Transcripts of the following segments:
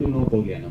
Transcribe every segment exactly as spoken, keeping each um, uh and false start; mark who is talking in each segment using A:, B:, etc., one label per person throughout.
A: Bruno Pogliano.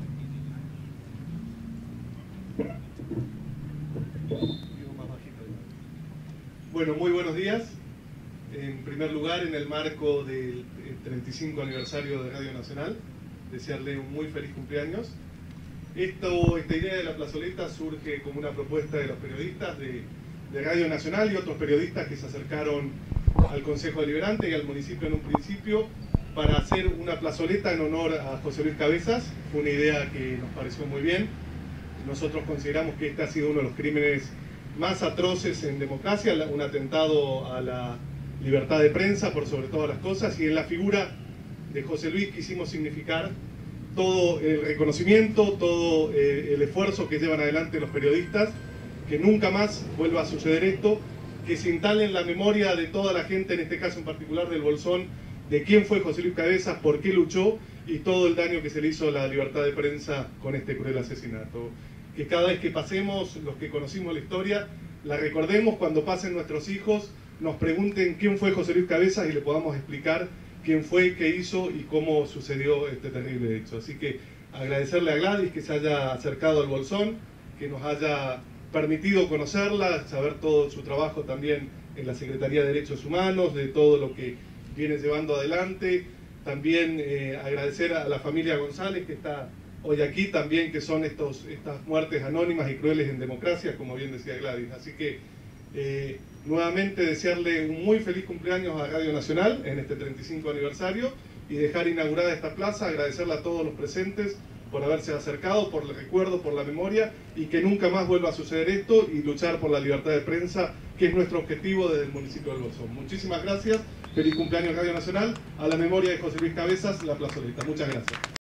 B: Bueno, muy buenos días. En primer lugar, en el marco del treinta y cinco aniversario de Radio Nacional, desearle un muy feliz cumpleaños. Esto, esta idea de la plazoleta surge como una propuesta de los periodistas de, de Radio Nacional y otros periodistas que se acercaron al Consejo Deliberante y al municipio en un principio para hacer una plazoleta en honor a José Luis Cabezas. Fue una idea que nos pareció muy bien. Nosotros consideramos que este ha sido uno de los crímenes más atroces en democracia, un atentado a la libertad de prensa por sobre todas las cosas, y en la figura de José Luis quisimos significar todo el reconocimiento, todo eh, el esfuerzo que llevan adelante los periodistas, que nunca más vuelva a suceder esto, que se instale en la memoria de toda la gente, en este caso en particular del Bolsón, de quién fue José Luis Cabezas, por qué luchó y todo el daño que se le hizo a la libertad de prensa con este cruel asesinato. Que cada vez que pasemos, los que conocimos la historia, la recordemos cuando pasen nuestros hijos, nos pregunten quién fue José Luis Cabezas y le podamos explicar quién fue, qué hizo y cómo sucedió este terrible hecho. Así que agradecerle a Gladys que se haya acercado al Bolsón, que nos haya permitido conocerla, saber todo su trabajo también en la Secretaría de Derechos Humanos, de todo lo que viene llevando adelante. También eh, agradecer a la familia González que está hoy aquí también, que son estos, estas muertes anónimas y crueles en democracia, como bien decía Gladys. Así que eh, nuevamente desearle un muy feliz cumpleaños a Radio Nacional en este treinta y cinco aniversario y dejar inaugurada esta plaza, agradecerle a todos los presentes por haberse acercado, por el recuerdo, por la memoria, y que nunca más vuelva a suceder esto, y luchar por la libertad de prensa, que es nuestro objetivo desde el municipio del Bolsón. Muchísimas gracias, feliz cumpleaños Radio Nacional, a la memoria de José Luis Cabezas, la plazoleta. Muchas gracias.